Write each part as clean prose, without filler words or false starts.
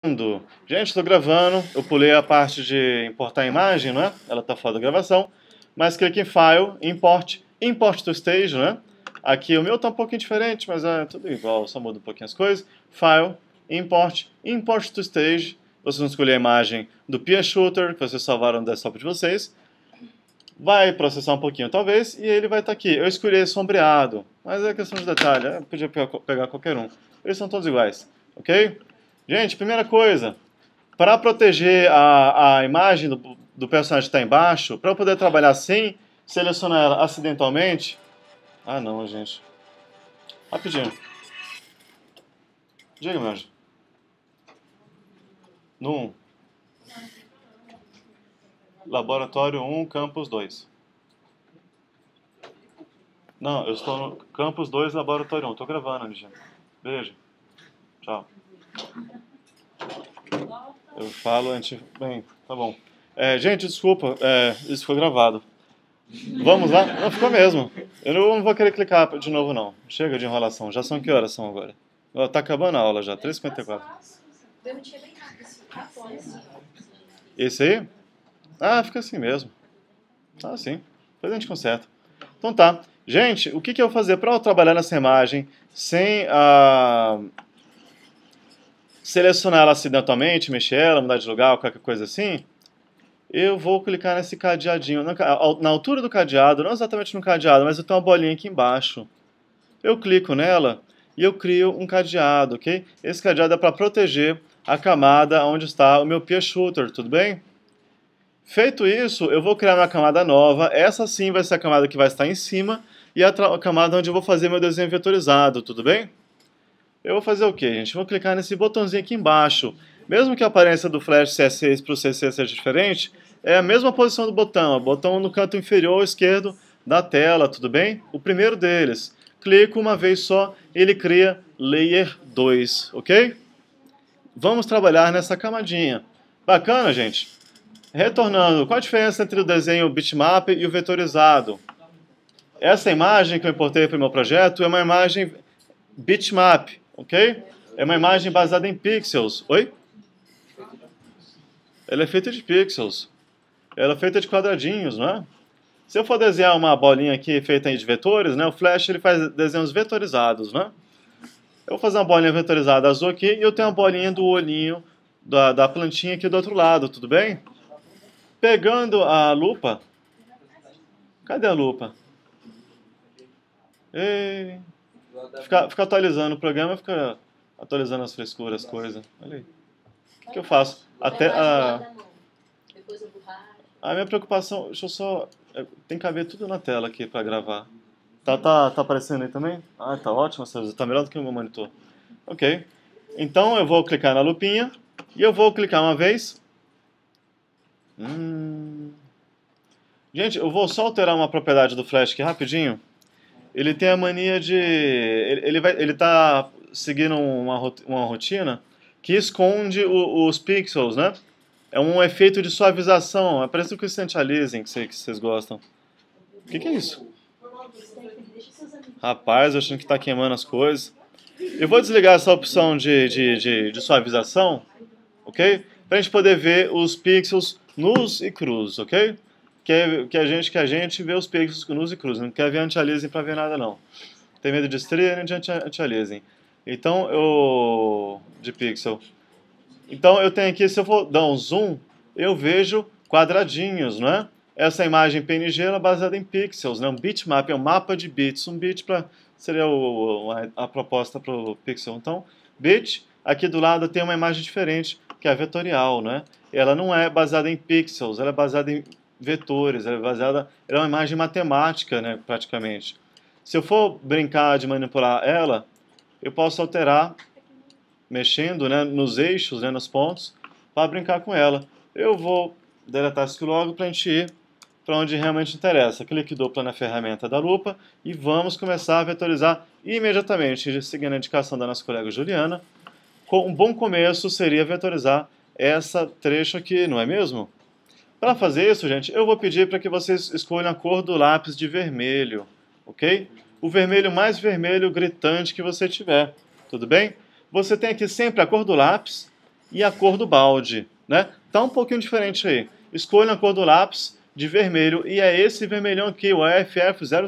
Gente, estou gravando, eu pulei a parte de importar a imagem, né? Ela está fora da gravação, mas clique em File, Import to Stage, né? Aqui o meu está um pouquinho diferente, mas é tudo igual, só muda um pouquinho as coisas. File, Import to Stage, vocês vão escolher a imagem do Pia Shooter, que vocês salvaram no desktop de vocês. Vai processar um pouquinho talvez, e ele vai estar aqui. Eu escolhi sombreado, mas é questão de detalhe, eu podia pegar qualquer um. Eles são todos iguais, ok? Gente, primeira coisa, para proteger a imagem do personagem que está embaixo, para eu poder trabalhar sem selecionar ela acidentalmente... Ah não, gente. Rapidinho. Diga, meu anjo. No 1. Laboratório 1, Campus 2. Não, eu estou no Campus 2, Laboratório 1. Estou gravando, Ligia. Beijo. Tchau. Eu falo antes... Bem, tá bom. Gente, desculpa, isso foi gravado. Vamos lá? Não, ficou mesmo. Eu não vou querer clicar de novo, não. Chega de enrolação. Já são que horas são agora? Tá acabando a aula já, 3h54. Esse aí? Ah, fica assim mesmo. Ah, sim. Depois a gente conserta. Então tá. Gente, o que eu vou fazer para eu trabalhar nessa imagem sem selecionar ela acidentalmente, mexer ela, mudar de lugar ou qualquer coisa assim? Eu vou clicar nesse cadeadinho, na altura do cadeado, não exatamente no cadeado, mas eu tenho uma bolinha aqui embaixo. Eu clico nela e eu crio um cadeado, ok? Esse cadeado é para proteger a camada onde está o meu Pia Shooter, tudo bem? Feito isso, eu vou criar uma camada nova, essa sim vai ser a camada que vai estar em cima e a camada onde eu vou fazer meu desenho vetorizado, tudo bem? Eu vou fazer o que, gente? Vou clicar nesse botãozinho aqui embaixo. Mesmo que a aparência do Flash CSS para o CC seja diferente, é a mesma posição do botão, o botão no canto inferior esquerdo da tela, tudo bem? O primeiro deles. Clico uma vez só, ele cria Layer 2, ok? Vamos trabalhar nessa camadinha. Bacana, gente? Retornando, qual a diferença entre o desenho bitmap e o vetorizado? Essa imagem que eu importei para o meu projeto é uma imagem bitmap, ok? É uma imagem baseada em pixels. Oi? Ela é feita de pixels. Ela é feita de quadradinhos, não é? Se eu for desenhar uma bolinha aqui feita de vetores, né, o Flash ele faz desenhos vetorizados, né? Eu vou fazer uma bolinha vetorizada azul aqui e eu tenho uma bolinha do olhinho da plantinha aqui do outro lado, tudo bem? Pegando a lupa... Cadê a lupa? Ei... Fica atualizando o programa, fica atualizando as frescuras, as coisas. Olha aí. O que eu faço? Até a minha preocupação, deixa eu só... Tem que caber tudo na tela aqui para gravar. Tá aparecendo aí também? Ah, tá ótimo, tá melhor do que o meu monitor. Ok. Então eu vou clicar na lupinha e eu vou clicar uma vez. Gente, eu vou só alterar uma propriedade do Flash aqui rapidinho. Ele tem a mania de... Ele tá seguindo uma rotina que esconde os pixels, né? É um efeito de suavização. É parecido com o Instant Aliasing que vocês gostam. O que é isso? Rapaz, eu achando que está queimando as coisas. Eu vou desligar essa opção de suavização, ok? Para a gente poder ver os pixels nus e crus, ok? Que a gente vê os pixels nus e crus. Não quer ver anti-aliasing para ver nada, não. Tem medo de estria nem de anti-aliasing. Então, de pixel. Então, eu tenho aqui, se eu for dar um zoom, eu vejo quadradinhos, não é? Essa imagem PNG ela é baseada em pixels, né? Um bitmap é um mapa de bits. Um bit seria a proposta para o pixel. Então, bit, aqui do lado tem uma imagem diferente, que é a vetorial, né? Ela não é baseada em pixels, ela é baseada em vetores, ela é uma imagem matemática, né, praticamente. Se eu for brincar de manipular ela, eu posso alterar, mexendo, né, nos eixos, né, nos pontos, para brincar com ela. Eu vou deletar isso logo para a gente ir para onde realmente interessa. Clique duplo na ferramenta da lupa e vamos começar a vetorizar imediatamente, seguindo a indicação da nossa colega Juliana. Um bom começo seria vetorizar essa trecho aqui, não é mesmo? Para fazer isso, gente, eu vou pedir para que vocês escolham a cor do lápis de vermelho, ok? O vermelho mais vermelho gritante que você tiver, tudo bem? Você tem aqui sempre a cor do lápis e a cor do balde, né? Tá um pouquinho diferente aí. Escolha a cor do lápis de vermelho e é esse vermelhão aqui, o AFF000.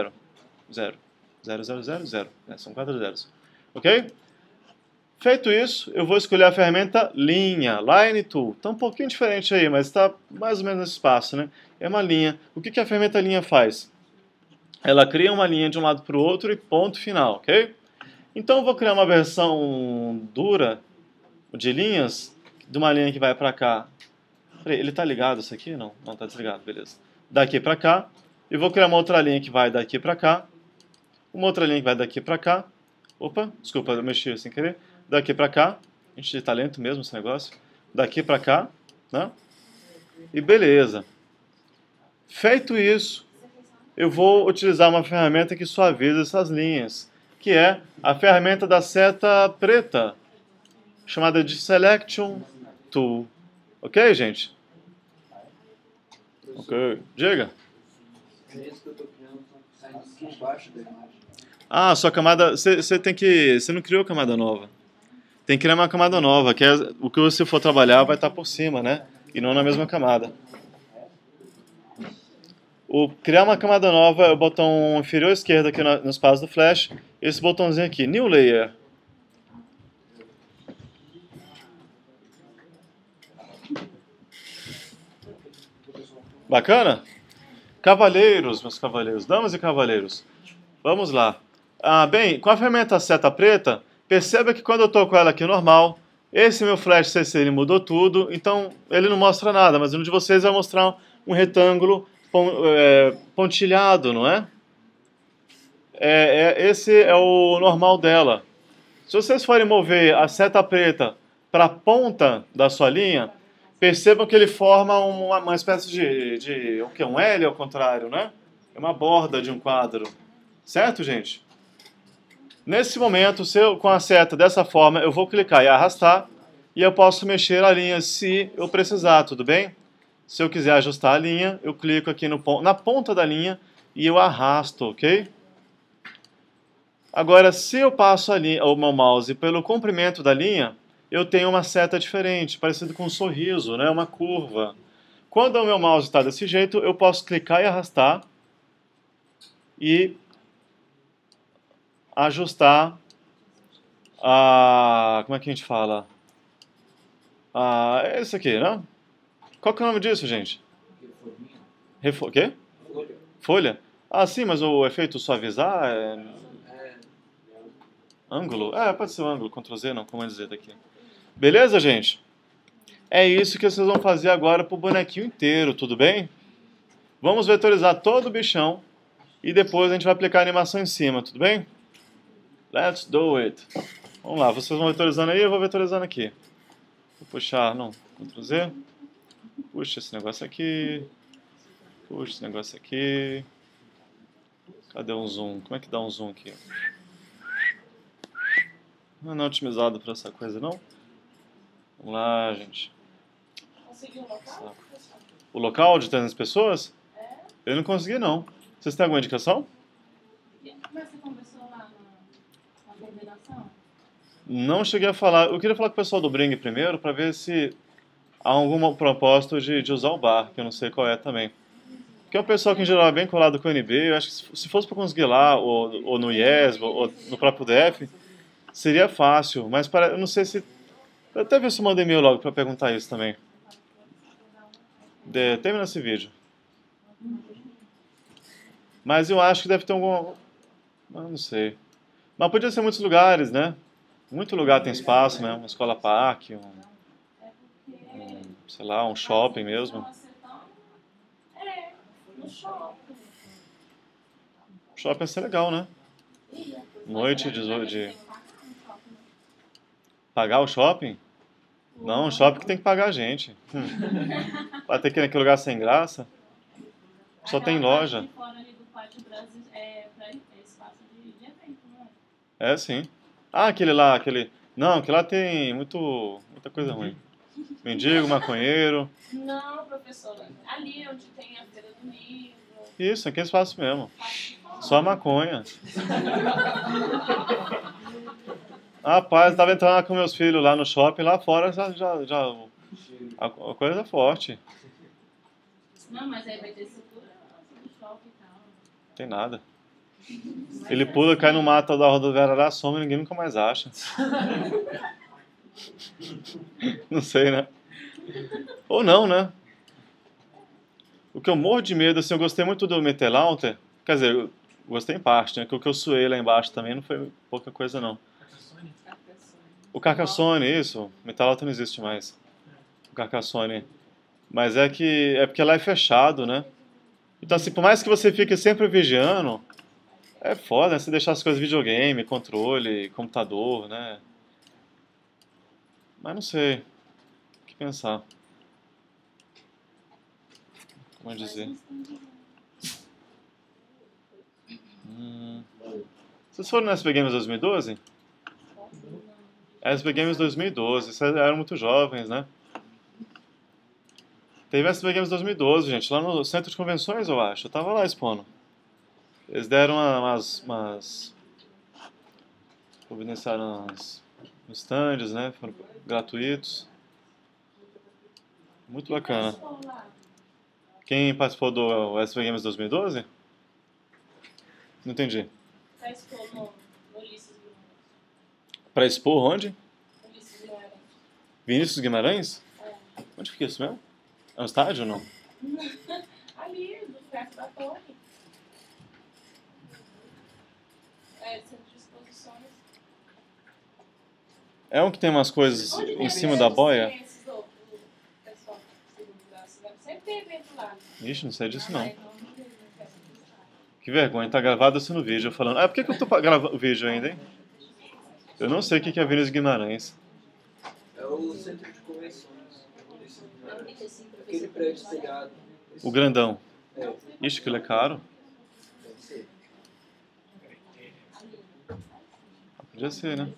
0. São 4 zeros. Ok? Feito isso, eu vou escolher a ferramenta linha, Line Tool. Está um pouquinho diferente aí, mas está mais ou menos nesse espaço, né? É uma linha. O que a ferramenta linha faz? Ela cria uma linha de um lado para o outro e ponto final, ok? Então eu vou criar uma versão dura de linhas, de uma linha que vai para cá. Peraí, ele está ligado isso aqui? Não, não está desligado, beleza. Daqui para cá. E vou criar uma outra linha que vai daqui para cá. Uma outra linha que vai daqui para cá. Opa, desculpa, eu mexi sem querer. Daqui para cá. A gente está lento mesmo esse negócio. Daqui para cá, né? E beleza. Feito isso, eu vou utilizar uma ferramenta que suaviza essas linhas, que é a ferramenta da seta preta, chamada de Selection Tool. Ok, gente? Ok. Diga. Ah, sua camada... Você não criou camada nova. Tem que criar uma camada nova, que é o que você for trabalhar vai estar por cima, né? E não na mesma camada. Criar uma camada nova é o botão inferior esquerdo aqui no espaço do Flash. Esse botãozinho aqui, New Layer. Bacana? Cavaleiros, meus cavaleiros, damas e cavaleiros. Vamos lá. Bem, com a ferramenta seta preta, perceba que quando eu estou com ela aqui normal, esse meu Flash CC ele mudou tudo, então ele não mostra nada, mas no de vocês vai mostrar um retângulo pontilhado, não é? Esse é o normal dela. Se vocês forem mover a seta preta para a ponta da sua linha, percebam que ele forma uma espécie de o que? Um L ao contrário, né? É uma borda de um quadro. Certo, gente? Nesse momento, com a seta dessa forma, eu vou clicar e arrastar e eu posso mexer a linha se eu precisar, tudo bem? Se eu quiser ajustar a linha, eu clico aqui na ponta da linha e eu arrasto, ok? Agora, se eu passo o meu mouse pelo comprimento da linha, eu tenho uma seta diferente, parecido com um sorriso, né? Uma curva. Quando o meu mouse está desse jeito, eu posso clicar e arrastar e ajustar como é que a gente fala? É isso aqui, né? Qual que é o nome disso, gente? O quê? Folha. Ah, sim, mas o efeito suavizar é... Ângulo? Pode ser o ângulo, Ctrl Z, não, como dizer daqui. Beleza, gente? É isso que vocês vão fazer agora pro bonequinho inteiro, tudo bem? Vamos vetorizar todo o bichão e depois a gente vai aplicar a animação em cima, tudo bem? Let's do it. Vamos lá, vocês vão vetorizando aí, eu vou vetorizando aqui. Vou puxar, não, Ctrl Z. Puxa esse negócio aqui. Puxa esse negócio aqui. Cadê um zoom? Como é que dá um zoom aqui? Não é otimizado para essa coisa, não? Vamos lá, gente. Conseguiu o local? O local de 300 pessoas? Eu não consegui, não. Vocês têm alguma indicação? Mas você conversou lá na coordenação? Não cheguei a falar. Eu queria falar com o pessoal do Bring primeiro para ver se há algum propósito de usar o bar, que eu não sei qual é também. Porque é um pessoal que em geral é bem colado com o NB, eu acho que se fosse para conseguir lá, ou no IES, ou no próprio DF, seria fácil, mas eu não sei se... Eu até ver se eu mando e-mail logo para perguntar isso também. Termina esse vídeo. Mas eu acho que deve ter algum... Não sei. Mas podia ser muitos lugares, né? Muito lugar tem espaço, né? Uma escola parque, sei lá, um shopping mesmo. No shopping. Shopping ia ser legal, né? Noite de... Pagar o shopping? Não, o shopping que tem que pagar a gente. Vai ter que ir naquele lugar sem graça. Só tem loja. Fora ali do Pátio Brasil é espaço de evento, não é? É, sim. Aquele lá, aquele... Não, aquele lá tem muita coisa ruim. Mendigo, maconheiro. Não, professora. Ali onde tem a feira do livro. Isso, aquele espaço mesmo. Só maconha. Rapaz, tava entrando lá com meus filhos lá no shopping, lá fora a coisa é forte. Não, mas aí vai ter segurança no shopping e tal. Tem nada. Mas Ele é pula, cai no assim, mato da rodoviária lá, some e ninguém nunca mais acha. Não sei, né? Ou não, né? O que eu morro de medo, assim, eu gostei muito do Meteorlaunter. Quer dizer, eu gostei em parte, né? Que o que eu suei lá embaixo também não foi pouca coisa, não. O Carcassonne, isso. O Meteorlaunter não existe mais. O Carcassonne. Mas é porque lá é fechado, né? Então, assim, por mais que você fique sempre vigiando, é foda, né? Você deixar as coisas videogame, controle, computador, né? Mas não sei. O que pensar? Como dizer? Hum. Vocês foram no SB Games 2012? SB Games 2012. Vocês eram muito jovens, né? Teve SB Games 2012, gente, lá no centro de convenções, eu acho. Eu tava lá expondo. Eles deram providenciaram uns stands, né? Foram gratuitos. Muito bacana. Quem participou do SB Games 2012? Não entendi. tá exposto no Ulisses Guimarães. Pra expor onde? Ulisses Guimarães. Vinícius Guimarães? É. Onde fica isso mesmo? É um estádio ou não? Ali, do perto da torre. É, centro de exposições. É um que tem umas coisas Onde em tem cima da boia? ciências do pessoal da cidade. Sempre tem evento lá. Ixi, não sei disso não. Então não teve festa de estado. Que vergonha, tá gravado assim no vídeo, eu falando. Ah, por que eu tô gravando o vídeo ainda, hein? Eu não sei o que é Vinícius Guimarães. É o centro de convenções. Aquele prédio espelhado. O grandão. É, Ixi, que ele é caro. deve ser. Podia ser, né?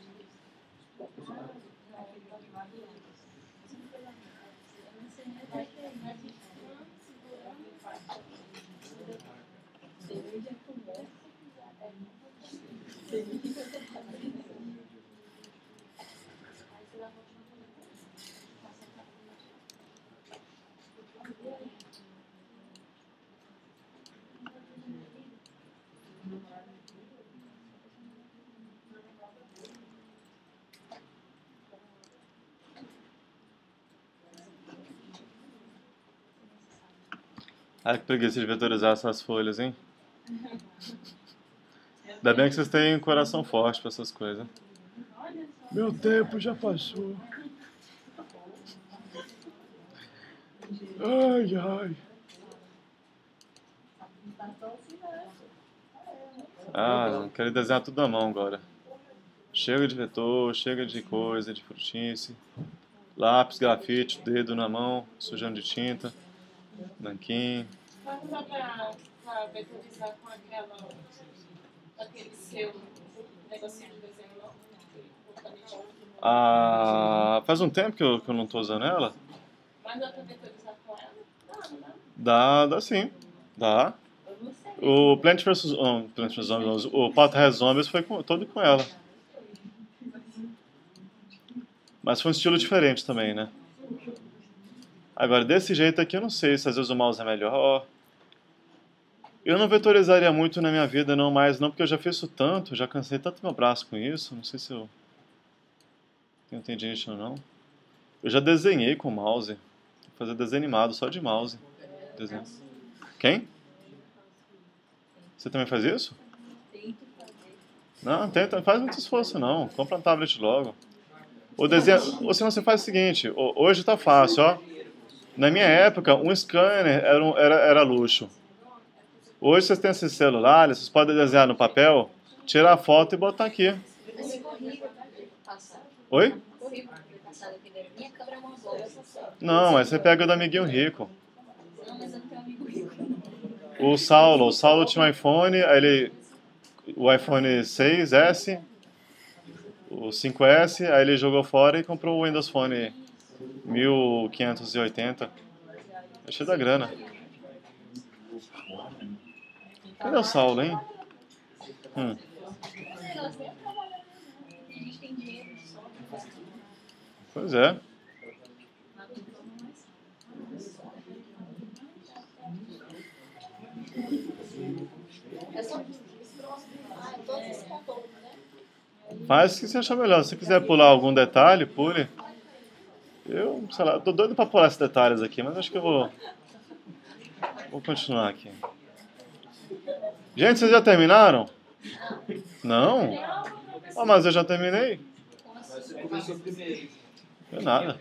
Ai, que preguiça de vetorizar essas folhas, hein? Ainda bem que vocês têm um coração forte pra essas coisas. Olha só. Meu tempo já passou. Ai, ai. Ah, não quero desenhar tudo na mão agora. Chega de vetor, chega de coisa, de frutice. Lápis, grafite, dedo na mão, sujando de tinta, nanquim. Mas não dá pra vetorizar com aquele seu negocinho de desenho, não? O canetinho. Ah, faz um tempo que eu não tô usando ela. Mas dá pra vetorizar com ela? Não, não. Dá sim. Dá. Eu não sei. O Plant vs Zombies, não, o Potterhead Zombies foi todo com ela. Mas foi um estilo diferente também, né? Agora, desse jeito aqui, eu não sei se às vezes o mouse é melhor. Eu não vetorizaria muito na minha vida, não mais, não, porque eu já fiz isso tanto, já cansei tanto meu braço com isso. Não sei se eu tenho tendinite ou não. Eu já desenhei com mouse. Vou fazer desenho animado só de mouse. Desenho. Quem? Você também faz isso? Não, tenta, não faz muito esforço não. Compra um tablet logo. Ou senão você faz o seguinte, hoje tá fácil, ó. Na minha época, um scanner era luxo. Hoje vocês têm esses celulares, vocês podem desenhar no papel, tirar a foto e botar aqui. Oi? Não, mas você pega o do amiguinho rico. O Saulo tinha um iPhone, o iPhone 6S, o 5S, aí ele jogou fora e comprou o Windows Phone 1580. Achei da grana. Cadê o Saulo, hein? Pois é. Faz o que você achar melhor. Se você quiser pular algum detalhe, pule. Eu, sei lá, tô doido pra pular esses detalhes aqui, mas acho que eu vou continuar aqui. Gente, vocês já terminaram? Não? Ah, mas eu já terminei. Mas você começou primeiro. Não é nada.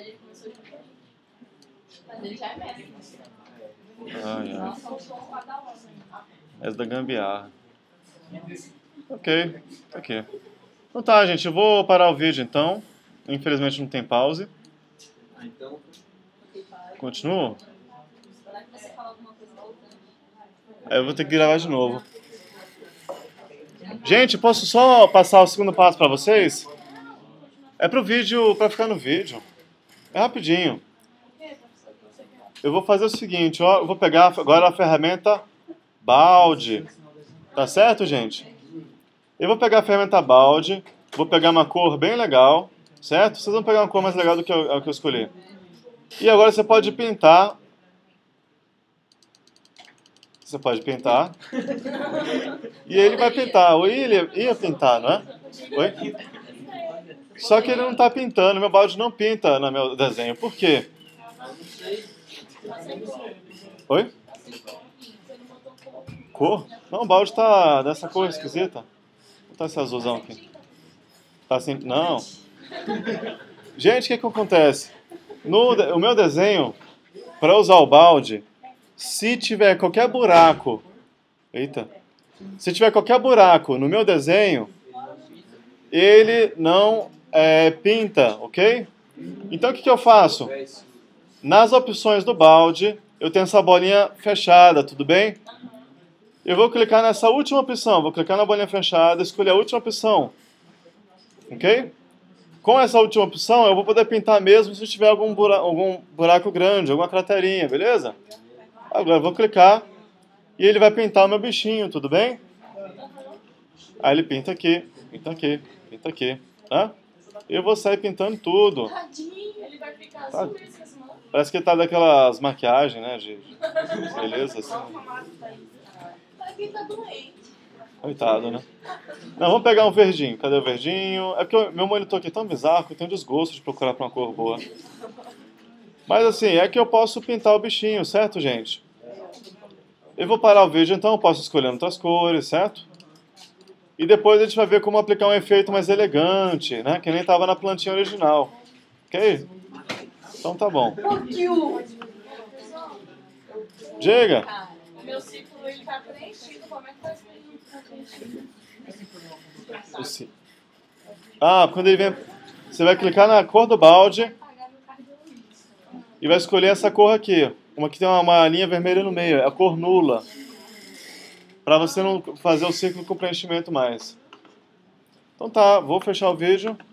Mas ele já é mestre. Ai, ai. Essa da gambiarra. Ok, tá aqui. Então tá, gente, eu vou parar o vídeo então. Infelizmente não tem pause. Então, Continuo? Será que você fala alguma coisa voltando? Aí eu vou ter que gravar de novo. Gente, posso só passar o segundo passo pra vocês? É pro vídeo, pra ficar no vídeo. É rapidinho. Eu vou fazer o seguinte, ó, eu vou pegar agora a ferramenta balde. Tá certo, gente? Eu vou pegar a ferramenta balde, vou pegar uma cor bem legal, certo? Vocês vão pegar uma cor mais legal do que a que eu escolhi. E agora você pode pintar. Você pode pintar. E ele vai pintar. Ou ele ia pintar, não é? Oi? Só que ele não está pintando. Meu balde não pinta no meu desenho. Por quê? Oi? Cor? Não, o balde está dessa cor esquisita. Não está esse azulzão aqui. Tá assim? Não. Gente, o que acontece? O meu desenho, para usar o balde, se tiver qualquer buraco, se tiver qualquer buraco no meu desenho, ele não pinta, ok? Então o que eu faço? Nas opções do balde, eu tenho essa bolinha fechada, tudo bem? Eu vou clicar nessa última opção, vou clicar na bolinha fechada, escolher a última opção, ok? Com essa última opção, eu vou poder pintar mesmo se tiver algum buraco grande, alguma craterinha, beleza? Agora eu vou clicar e ele vai pintar o meu bichinho, tudo bem? Aí ele pinta aqui, pinta aqui, pinta aqui, tá? Eu vou sair pintando tudo. Tadinho, ele vai ficar Tá. super cismado. Parece que ele tá daquelas maquiagens, né? Beleza, assim. Ele tá doente. Coitado, né? Não, vamos pegar um verdinho. Cadê o verdinho? É porque o meu monitor aqui é tão bizarro que eu tenho desgosto de procurar pra uma cor boa. Mas assim, é que eu posso pintar o bichinho, certo, gente? Eu vou parar o vídeo, então eu posso escolher outras cores, certo? E depois a gente vai ver como aplicar um efeito mais elegante, né? Que nem estava na plantinha original. Ok? Então tá bom. Diga. O meu ciclo ele tá preenchido. Como é que tá preenchido? Quando ele vem... Você vai clicar na cor do balde e vai escolher essa cor aqui. Uma que tem uma linha vermelha no meio. É a cor nula. Para você não fazer o ciclo com preenchimento mais. Então tá, vou fechar o vídeo.